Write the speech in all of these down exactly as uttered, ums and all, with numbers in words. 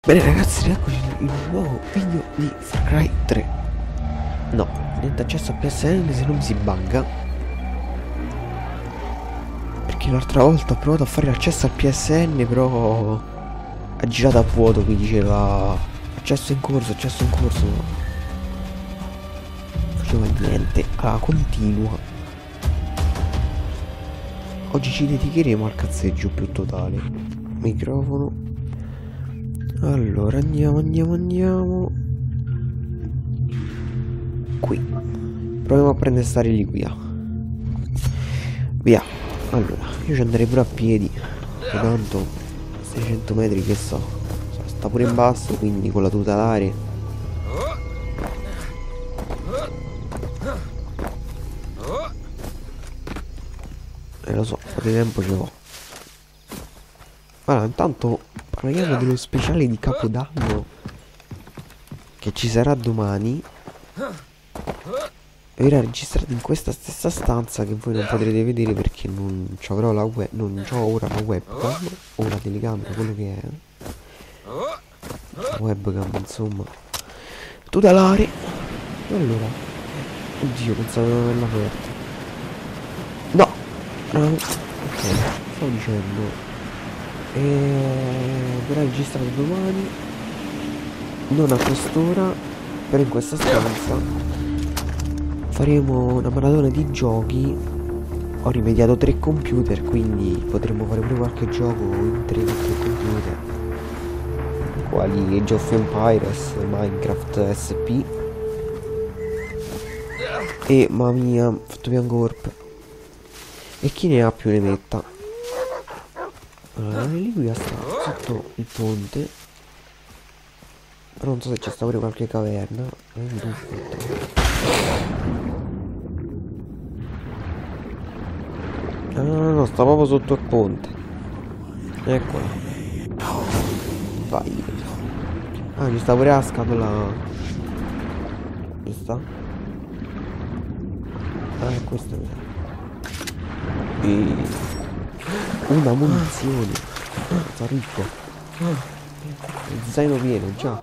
Bene ragazzi, eccoci in un nuovo video di Far Cry tre. No, niente accesso a P S N se non si bugga. Perché l'altra volta ho provato a fare l'accesso al P S N, però ha girato a vuoto, mi diceva accesso in corso, accesso in corso. Non faceva niente, allora continua. Oggi ci dedicheremo al cazzeggio più totale. Microfono. Allora andiamo, andiamo, andiamo. Qui. Proviamo a prendere sta reliquia. Via. Allora, io ci andrei pure a piedi. Tanto seicento metri che so. Sta pure in basso, quindi con la tutelare. Eh lo so, un po' di tempo ce l'ho. Allora, intanto parliamo dello speciale di Capodanno che ci sarà domani. Verrà registrato in questa stessa stanza che voi non potrete vedere perché non ci avrò la web, non c'ho ora la webcam o la telecamera, quello che è. La webcam, insomma. Tutelare. Allora. Oddio, pensavo di non averla aperta. No. Uh, ok, stavo dicendo. E verrà registrato domani, non a quest'ora, però in questa stanza faremo una maratona di giochi. Ho rimediato tre computer, quindi potremo fare pure qualche gioco in tre computer, quali Age of Empires, Minecraft S P e mamma mia, Photopia Corp. E chi ne ha più ne metta. Allora, la reliquia sta sotto il ponte, però non so se c'è sta pure qualche caverna. Ah, no, no, no, sta proprio sotto il ponte. Eccola. Vai. Ah, ci sta pure la scatola. Ci sta? Ah, è questa. E... una munizione. Sta ricco. Il zaino pieno, già.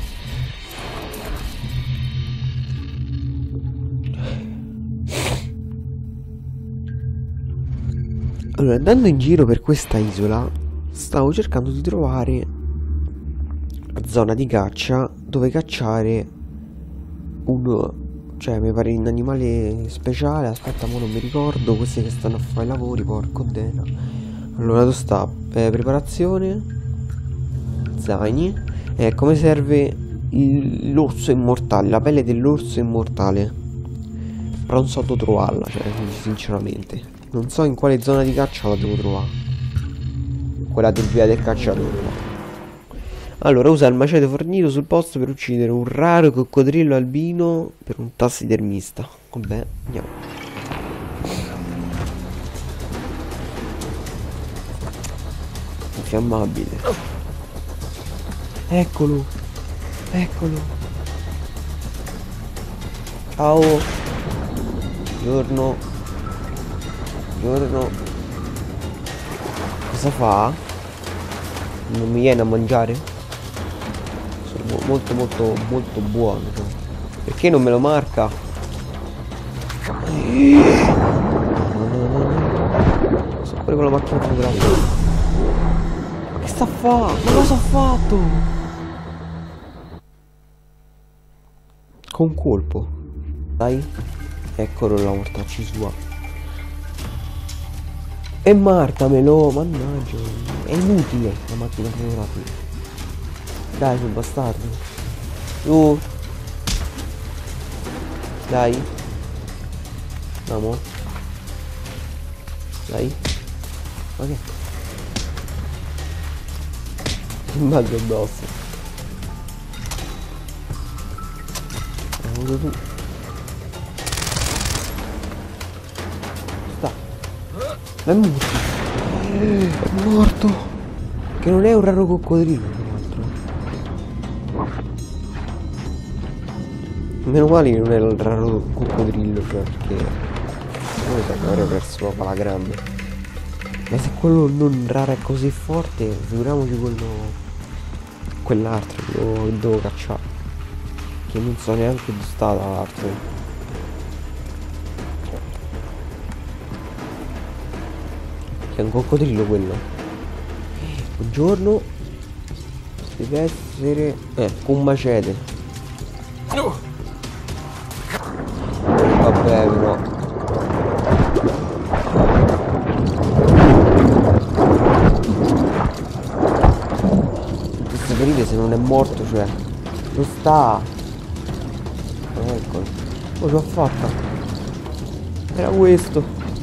Allora, andando in giro per questa isola, stavo cercando di trovare la zona di caccia dove cacciare un... cioè mi pare un animale speciale. Aspetta, mo non mi ricordo. Questi che stanno a fare i lavori, porco dena. Allora, dove sta? Eh, preparazione, zaini. E eh, come serve l'orso immortale, la pelle dell'orso immortale. Però non so dove trovarla, cioè, sinceramente. Non so in quale zona di caccia la devo trovare. Quella del via del cacciatore. Allora, usa il macete fornito sul posto per uccidere un raro coccodrillo albino per un tassidermista. Vabbè, andiamo. Infiammabile. Eccolo. Eccolo. Ciao. Buongiorno. Buongiorno. Cosa fa? Non mi viene a mangiare? Sono molto molto molto buono, cioè. Perché non me lo marca? No, no, no, no. Sto pure con la macchina fotografica. Ma che sta a fa? Ma cosa ha fatto? Con un colpo. Dai. Eccolo la mortacci sua. E martamelo, mannaggia. È inutile la macchina fotografica. Dai, sul bastardo. Su. Dai. Andiamo. Dai. Ma che? Mi balzo addosso. Lavoro tu. Sta. Ma è morto. È morto. Che non è un raro coccodrillo, tra l'altro. Meno male che non è il raro coccodrillo, cioè, perché noi avrei perso la grande. Ma se quello non raro è così forte, figuriamoci quello quell'altro che devo, devo cacciare. Che non so neanche dove sta l'altro. Che è un coccodrillo quello. Buongiorno. Deve essere... Eh, un macete. Vabbè però. Questo capire se non è morto, cioè. Dove sta? Eccolo. Oh, ce l'ho fatta. Era questo.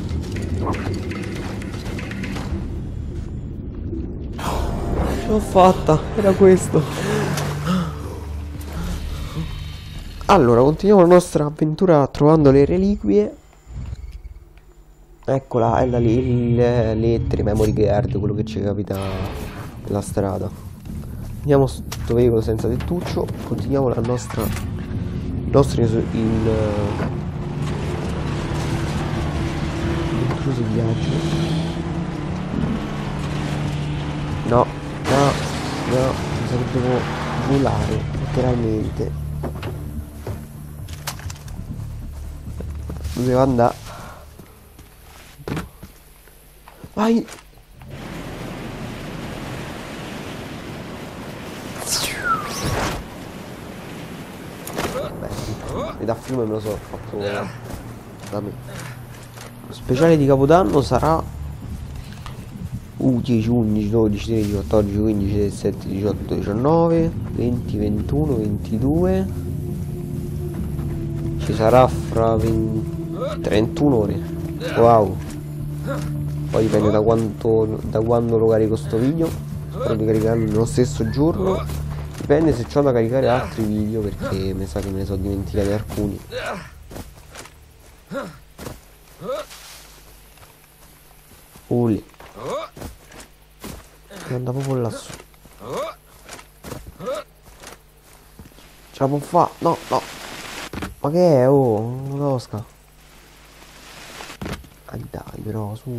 Ce l'ho fatta. Era questo. Allora, continuiamo la nostra avventura trovando le reliquie. Eccola, è la lì, le lettere, memory card, quello che ci capita nella strada. Andiamo sto veicolo senza tettuccio. Continuiamo la nostra... il nostro il... il viaggio. No, no, no, mi sa che devo volare, letteralmente. Dove devo andare? Vai! Beh, da fiume me lo so fatto da me. Lo speciale di Capodanno sarà uh, dieci, undici, dodici, tredici, quattordici, quindici, diciassette, diciotto, diciannove, venti, ventuno, ventidue. Ci sarà fra venti, trentuno ore. Wow. Poi dipende da quanto, da quando lo carico sto video. Spero di caricarlo nello stesso giorno. Dipende se ho da caricare altri video, perché mi sa che me ne sono dimenticati alcuni. Uli. Che andavo proprio lassù. Ce la può fare? No, no. Ma che è? Oh, una tosca. Ah, dai, però, su.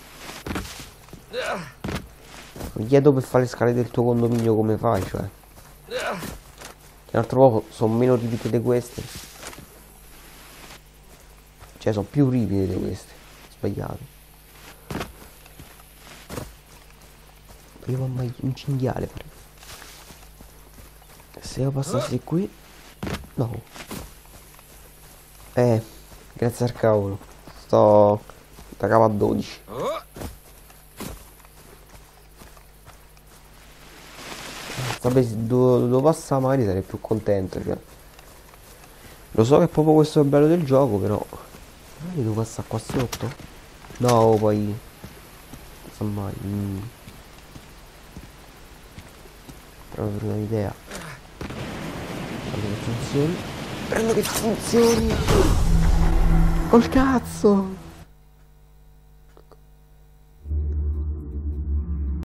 Mi chiedo per fare le scale del tuo condominio come fai, cioè. Che un altro poco sono meno ripide di queste. Cioè, sono più ripide di queste. Sbagliato. Io ho mai un cinghiale, pare. Se io passassi qui. No. Eh, grazie al cavolo. Sto da capo a dodici. Sapessi dove, dove passa magari sarei più contento, cioè. Lo so che è proprio questo è il bello del gioco, però. Magari devo passare qua sotto? No, poi. Non so mai. Mm. Però per un'idea. Prendo che funzioni. Prendo che funzioni! Col cazzo!